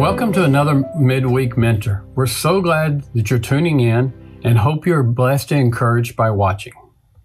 Welcome to another Midweek Mentor. We're so glad that you're tuning in and hope you're blessed and encouraged by watching.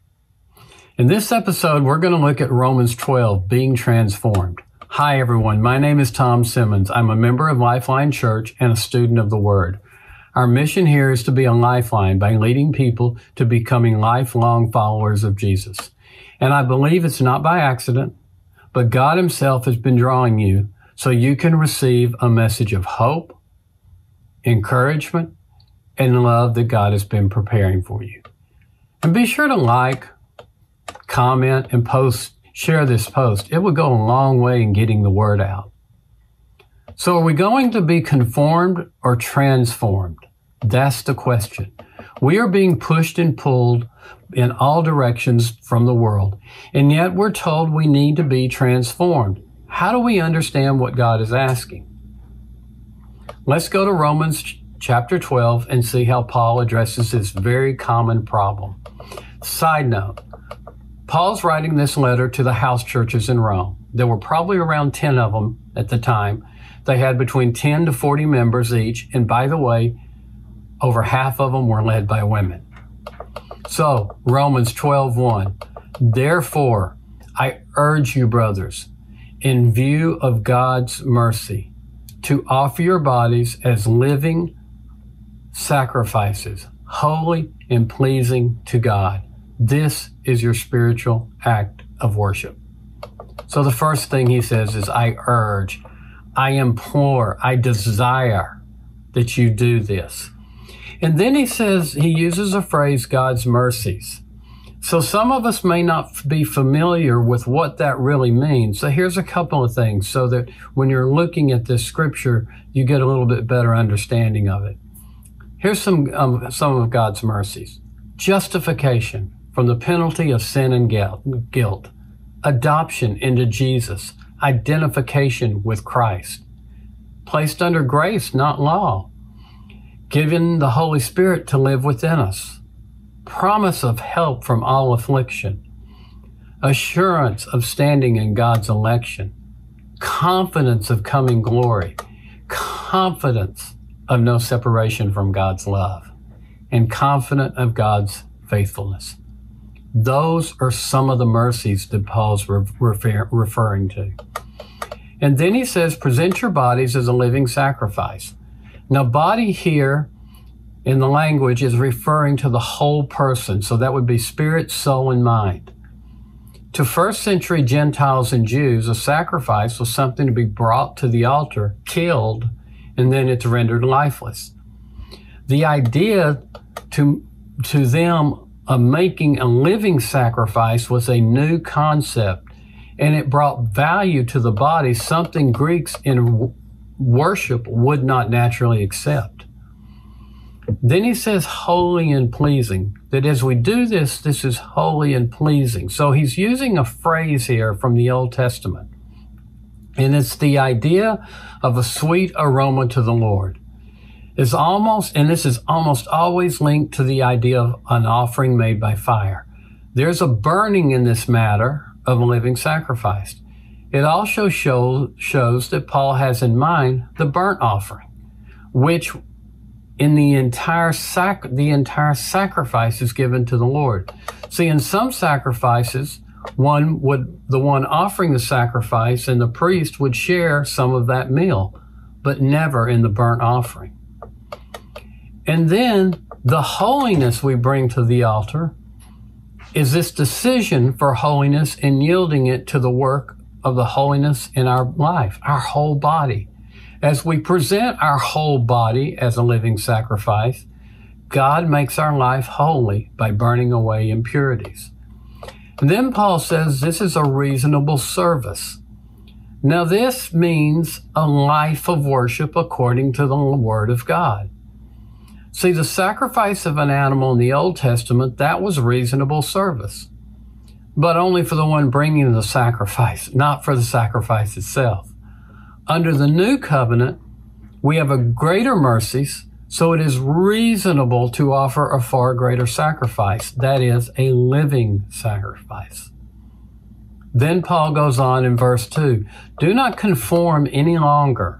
In this episode, we're going to look at Romans 12, being transformed. Hi, everyone. My name is Tom Simmons. I'm a member of Lifeline Church and a student of the Word. Our mission here is to be a lifeline by leading people to becoming lifelong followers of Jesus. And I believe it's not by accident, but God Himself has been drawing you so you can receive a message of hope, encouragement, and love that God has been preparing for you. And be sure to like, comment, and share this post. It will go a long way in getting the word out. So are we going to be conformed or transformed? That's the question. We are being pushed and pulled in all directions from the world, and yet we're told we need to be transformed. How do we understand what God is asking? Let's go to Romans chapter 12 and see how Paul addresses this very common problem. Side note, Paul's writing this letter to the house churches in Rome. There were probably around 10 of them at the time. They had between 10 to 40 members each, and by the way, over half of them were led by women. So, Romans 12:1, therefore, I urge you, brothers, in view of God's mercy, to offer your bodies as living sacrifices, holy and pleasing to God. This is your spiritual act of worship. So the first thing he says is, I urge, I implore, I desire that you do this. And then he says, he uses a phrase, God's mercies. So some of us may not be familiar with what that really means. So here's a couple of things so that when you're looking at this scripture, you get a little bit better understanding of it. Here's some of God's mercies. Justification from the penalty of sin and guilt. Adoption into Jesus. Identification with Christ. Placed under grace, not law. Given the Holy Spirit to live within us. Promise of help from all affliction. Assurance of standing in God's election. Confidence of coming glory. Confidence of no separation from God's love. And confident of God's faithfulness. Those are some of the mercies that Paul's referring to. And then he says, present your bodies as a living sacrifice. Now, body here in the language is referring to the whole person. So that would be spirit, soul, and mind. To first century Gentiles and Jews, a sacrifice was something to be brought to the altar, killed, and then it's rendered lifeless. The idea to them of making a living sacrifice was a new concept, and it brought value to the body, something Greeks in worship would not naturally accept. Then he says holy and pleasing, that as we do this, this is holy and pleasing. So he's using a phrase here from the Old Testament, and it's the idea of a sweet aroma to the Lord. This is almost always linked to the idea of an offering made by fire. There's a burning in this matter of a living sacrifice. It also shows that Paul has in mind the burnt offering, which in the entire sacrifice is given to the Lord. See, in some sacrifices, the one offering the sacrifice and the priest would share some of that meal, but never in the burnt offering. And then the holiness we bring to the altar is this decision for holiness and yielding it to the work of the holiness in our life, our whole body. As we present our whole body as a living sacrifice, God makes our life holy by burning away impurities. And then Paul says this is a reasonable service. Now this means a life of worship according to the Word of God. See, the sacrifice of an animal in the Old Testament, that was reasonable service, but only for the one bringing the sacrifice, not for the sacrifice itself. Under the new covenant, we have a greater mercies, so it is reasonable to offer a far greater sacrifice, that is, a living sacrifice. Then Paul goes on in verse 2, do not conform any longer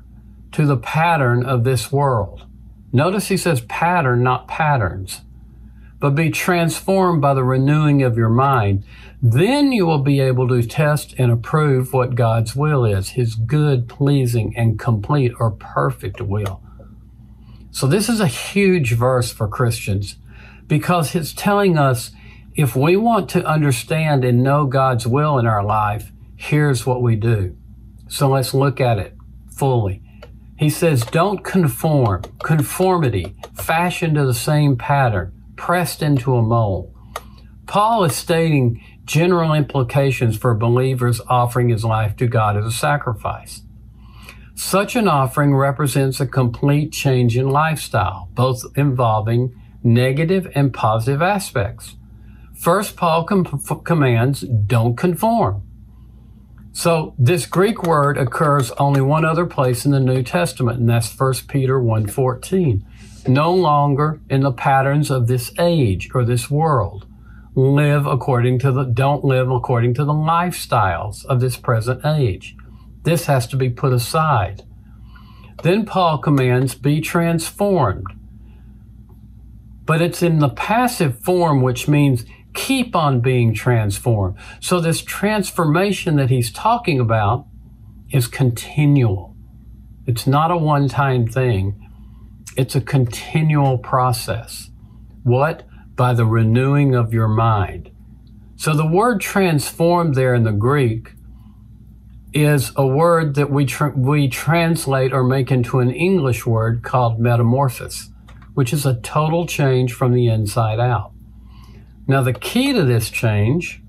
to the pattern of this world. Notice he says pattern, not patterns. But be transformed by the renewing of your mind. Then you will be able to test and approve what God's will is, his good, pleasing, and complete or perfect will. So this is a huge verse for Christians because it's telling us if we want to understand and know God's will in our life, here's what we do. So let's look at it fully. He says, don't conform, conformity, fashioned to the same pattern, pressed into a mold. Paul is stating general implications for believers offering his life to God as a sacrifice. Such an offering represents a complete change in lifestyle, both involving negative and positive aspects. First, Paul commands, don't conform. So this Greek word occurs only one other place in the New Testament, and that's 1 Peter 1:14. No longer in the patterns of this age or this world. Don't live according to the lifestyles of this present age. This has to be put aside. Then Paul commands, be transformed. But it's in the passive form, which means keep on being transformed. So this transformation that he's talking about is continual. It's not a one-time thing. It's a continual process. What? By the renewing of your mind. So the word transformed there in the Greek is a word that we translate or make into an English word called metamorphosis, which is a total change from the inside out. Now the key to this change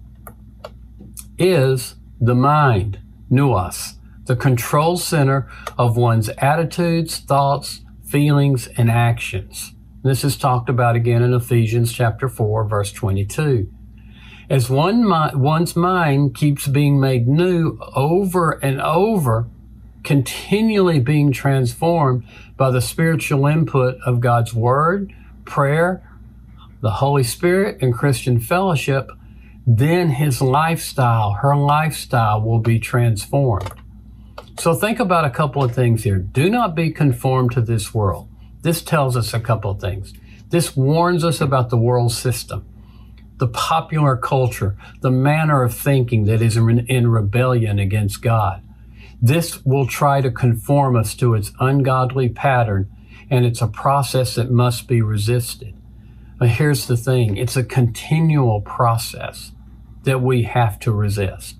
is the mind, nous, the control center of one's attitudes, thoughts, feelings, and actions. This is talked about again in Ephesians chapter 4, verse 22. As one's mind keeps being made new over and over, continually being transformed by the spiritual input of God's Word, prayer, the Holy Spirit, and Christian fellowship, then his lifestyle, her lifestyle will be transformed. So think about a couple of things here. Do not be conformed to this world. This tells us a couple of things. This warns us about the world system, the popular culture, the manner of thinking that is in rebellion against God. This will try to conform us to its ungodly pattern, and it's a process that must be resisted. But here's the thing. It's a continual process that we have to resist.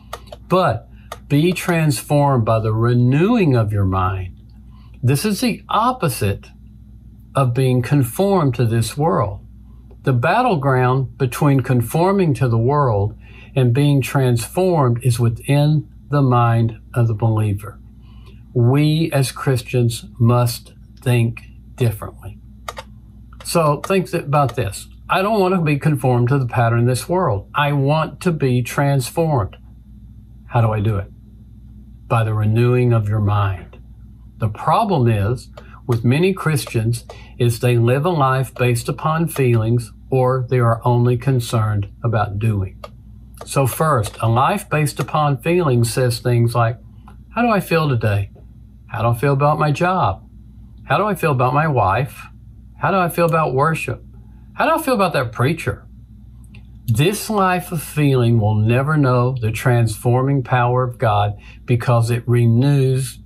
But be transformed by the renewing of your mind. This is the opposite of being conformed to this world. The battleground between conforming to the world and being transformed is within the mind of the believer. We as Christians must think differently. So think about this. I don't want to be conformed to the pattern of this world. I want to be transformed. How do I do it? By the renewing of your mind. The problem is, with many Christians, is they live a life based upon feelings, or they are only concerned about doing. So first, a life based upon feelings says things like, how do I feel today? How do I feel about my job? How do I feel about my wife? How do I feel about worship? How do I feel about that preacher? This life of feeling will never know the transforming power of God because it ignores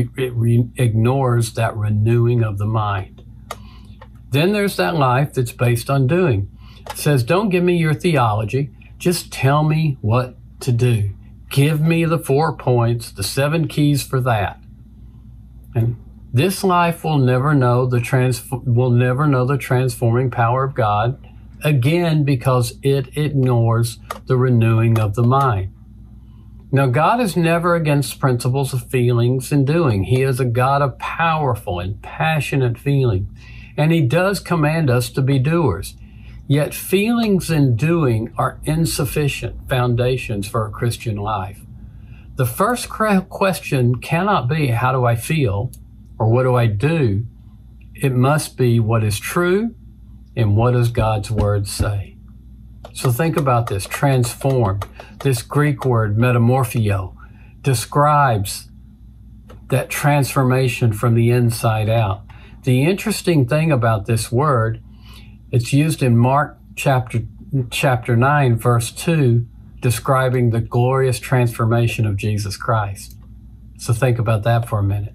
that renewing of the mind. Then there's that life that's based on doing. It says, don't give me your theology. Just tell me what to do. Give me the 4 points, the 7 keys for that. And this life will never know the transforming power of God, again, because it ignores the renewing of the mind. Now, God is never against principles of feelings and doing. He is a God of powerful and passionate feeling, and he does command us to be doers. Yet feelings and doing are insufficient foundations for a Christian life. The first question cannot be, how do I feel? Or what do I do? It must be what is true and what does God's word say. So think about this. Transform. This Greek word, metamorphio, describes that transformation from the inside out. The interesting thing about this word, it's used in Mark chapter 9, verse 2, describing the glorious transformation of Jesus Christ. So think about that for a minute.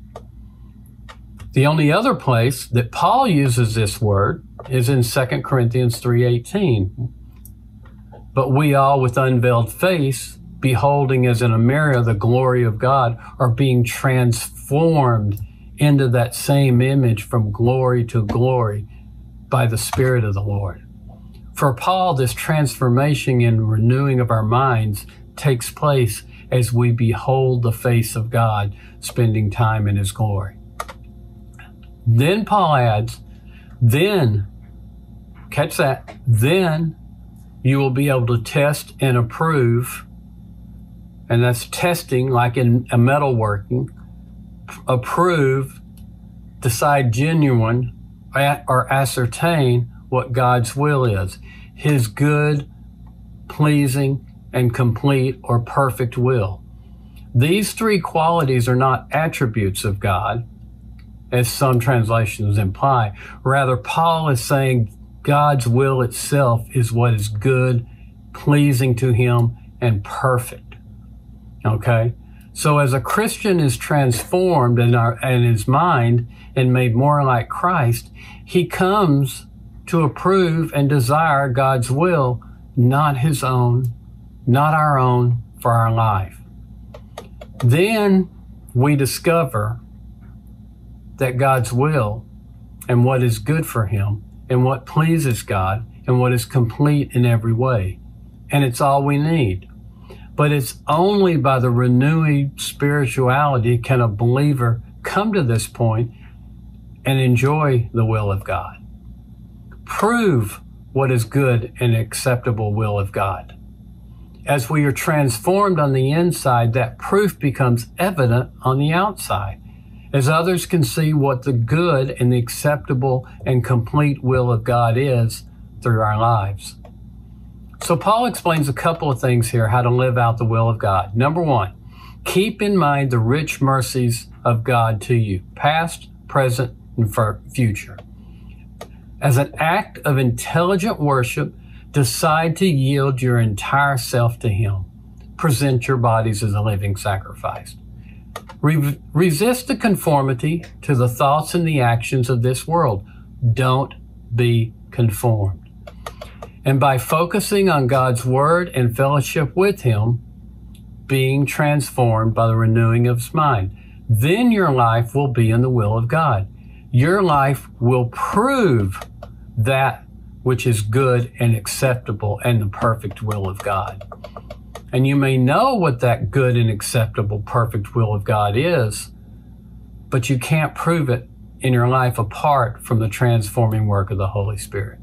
The only other place that Paul uses this word is in 2 Corinthians 3:18. But we all with unveiled face, beholding as in a mirror the glory of God, are being transformed into that same image from glory to glory by the Spirit of the Lord. For Paul, this transformation and renewing of our minds takes place as we behold the face of God, spending time in His glory. Then Paul adds, then, catch that, then you will be able to test and approve, and that's testing like in a metalworking, approve, decide genuine, or ascertain what God's will is, His good, pleasing, and complete or perfect will. These three qualities are not attributes of God, as some translations imply. Rather, Paul is saying God's will itself is what is good, pleasing to Him, and perfect. Okay? So as a Christian is transformed in his mind and made more like Christ, he comes to approve and desire God's will, not his own, not our own, for our life. Then we discover that God's will and what is good for Him and what pleases God and what is complete in every way. And it's all we need. But it's only by the renewing spirituality can a believer come to this point and enjoy the will of God. Prove what is good and acceptable will of God. As we are transformed on the inside, that proof becomes evident on the outside, as others can see what the good and the acceptable and complete will of God is through our lives. So Paul explains a couple of things here, how to live out the will of God. Number one, keep in mind the rich mercies of God to you, past, present, and future. As an act of intelligent worship, decide to yield your entire self to Him. Present your bodies as a living sacrifice. Resist the conformity to the thoughts and the actions of this world. Don't be conformed. And by focusing on God's Word and fellowship with Him, being transformed by the renewing of His mind, then your life will be in the will of God. Your life will prove that which is good and acceptable and the perfect will of God. And you may know what that good and acceptable, perfect will of God is, but you can't prove it in your life apart from the transforming work of the Holy Spirit.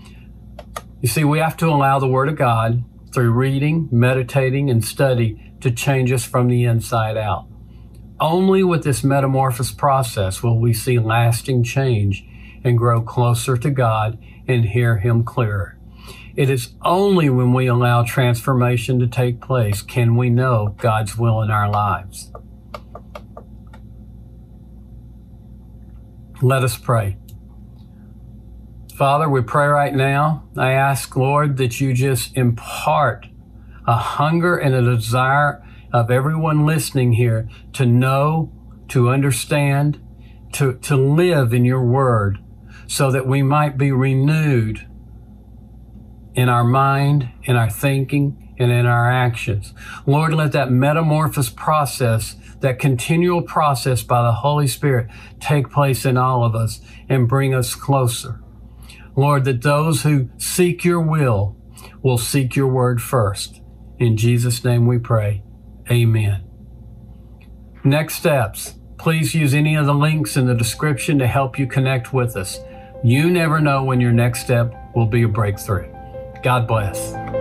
You see, we have to allow the Word of God, through reading, meditating, and study, to change us from the inside out. Only with this metamorphosis process will we see lasting change and grow closer to God and hear Him clearer. It is only when we allow transformation to take place can we know God's will in our lives. Let us pray. Father, we pray right now. I ask, Lord, that you just impart a hunger and a desire of everyone listening here to know, to understand, to live in your word, so that we might be renewed in our mind, in our thinking, and in our actions. Lord, let that metamorphosis process, that continual process by the Holy Spirit, take place in all of us and bring us closer. Lord, that those who seek your will seek your word first. In Jesus' name we pray. Amen. Next steps. Please use any of the links in the description to help you connect with us. You never know when your next step will be a breakthrough. God bless.